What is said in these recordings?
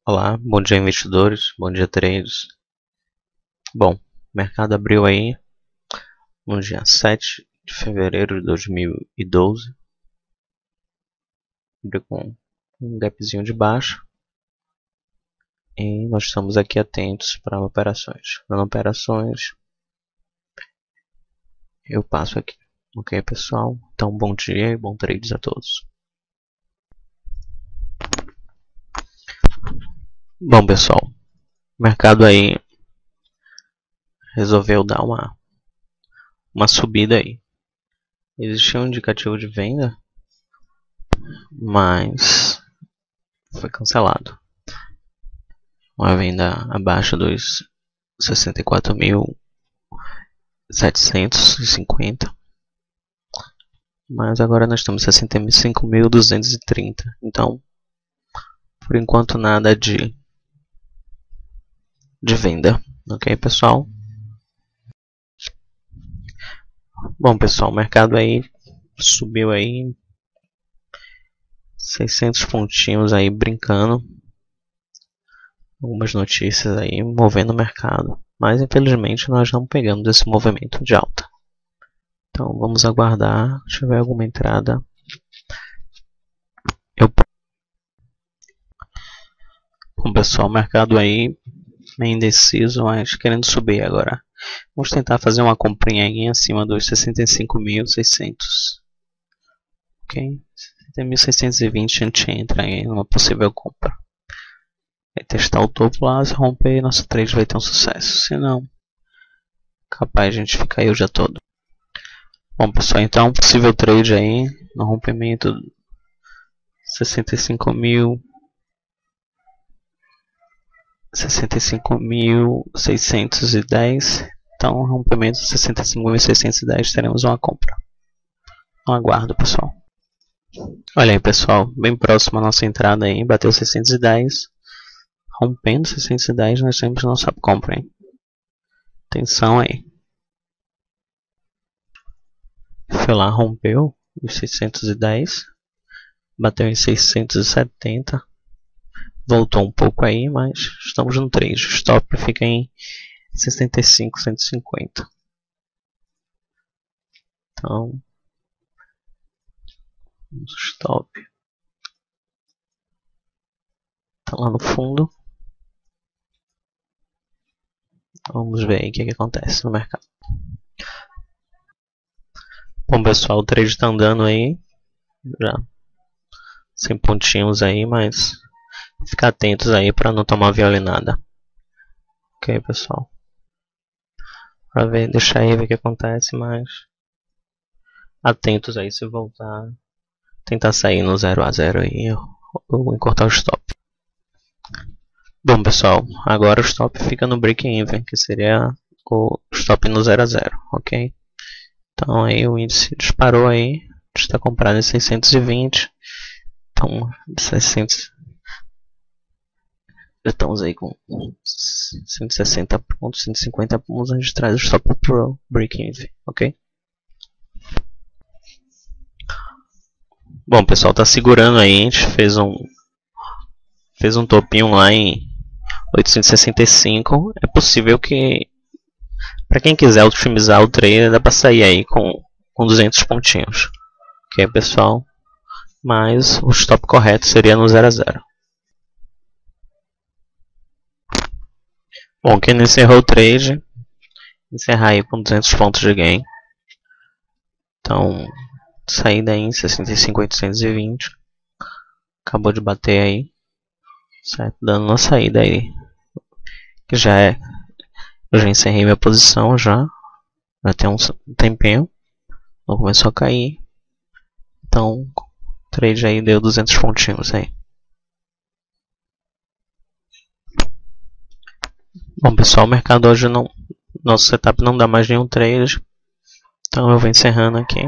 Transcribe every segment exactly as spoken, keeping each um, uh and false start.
Olá, bom dia investidores, bom dia traders. Bom, o mercado abriu aí no dia sete de fevereiro de dois mil e doze. Abriu com um gapzinho de baixo. E nós estamos aqui atentos para operações. Para operações, eu passo aqui. Ok, pessoal? Então, bom dia e bom trades a todos. Bom, pessoal, o mercado aí resolveu dar uma, uma subida aí. Existia um indicativo de venda, mas foi cancelado. Uma venda abaixo dos sessenta e quatro mil setecentos e cinquenta. Mas agora nós temos sessenta e cinco mil duzentos e trinta. Então, por enquanto nada de de venda. Ok, pessoal? Bom, pessoal, o mercado aí subiu aí seiscentos pontinhos aí brincando. Algumas notícias aí movendo o mercado. Mas infelizmente nós não pegamos esse movimento de alta. Então vamos aguardar. Se tiver alguma entrada, eu... Bom, pessoal, o mercado aí meio indeciso, mas querendo subir agora. Vamos tentar fazer uma comprinha aí acima dos sessenta e cinco mil e seiscentos. Ok? sessenta mil seiscentos e vinte a gente entra aí numa possível compra. Vai testar o topo lá, se romper, nosso trade vai ter um sucesso. Se não, capaz a gente ficar aí o dia todo. Bom, pessoal, então possível trade aí no rompimento sessenta e cinco mil sessenta e cinco mil seiscentos e dez. Então, rompimento sessenta e cinco mil seiscentos e dez, teremos uma compra. Não aguardo, pessoal. Olha aí, pessoal, bem próximo à nossa entrada aí, bateu seiscentos e dez. Rompendo seiscentos e dez, nós temos nossa compra, hein? Atenção aí. Foi lá, rompeu os seiscentos e dez. Bateu em seiscentos e setenta. Voltou um pouco aí, mas estamos no trade. O stop fica em sessenta e cinco, cento e cinquenta. Então, stop tá lá no fundo. Vamos ver aí o que, que acontece no mercado. Bom, pessoal, o trade está andando aí, já sem pontinhos aí, mas ficar atentos aí para não tomar violinada. Ok, pessoal. Para ver, deixar aí ver o que acontece, mas atentos aí se voltar, tentar sair no zero a zero aí ou encurtar o stop. Bom, pessoal, agora o stop fica no break-even, que seria o stop no zero a zero, ok? Então aí o índice disparou aí, está comprado em seiscentos e vinte. Então, seiscentos, já estamos aí com cento e sessenta pontos, cento e cinquenta pontos, a gente traz o stop pro break-even, ok? Bom, pessoal, tá segurando aí, a gente fez um fez um topinho lá em oitocentos e sessenta e cinco. É possível que, para quem quiser otimizar o trade, dá para sair aí com, com duzentos pontinhos, ok, pessoal? Mas o stop correto seria no zero a zero. Bom, quem não encerrou o trade, encerrar aí com duzentos pontos de gain. Então, saída aí em sessenta e cinco mil oitocentos e vinte. Acabou de bater aí, certo? Dando uma saída aí, que já é, eu já encerrei minha posição já, já tem um tempinho, não começou a cair. Então, o trade aí deu duzentos pontinhos aí. Bom, pessoal, o mercado hoje não, nosso setup não dá mais nenhum trade, então eu vou encerrando aqui.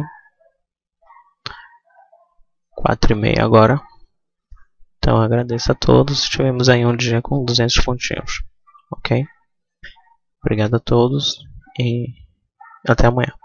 quatro e meia agora. Então eu agradeço a todos. Tivemos aí um dia com duzentos pontinhos. Ok? Obrigado a todos e até amanhã.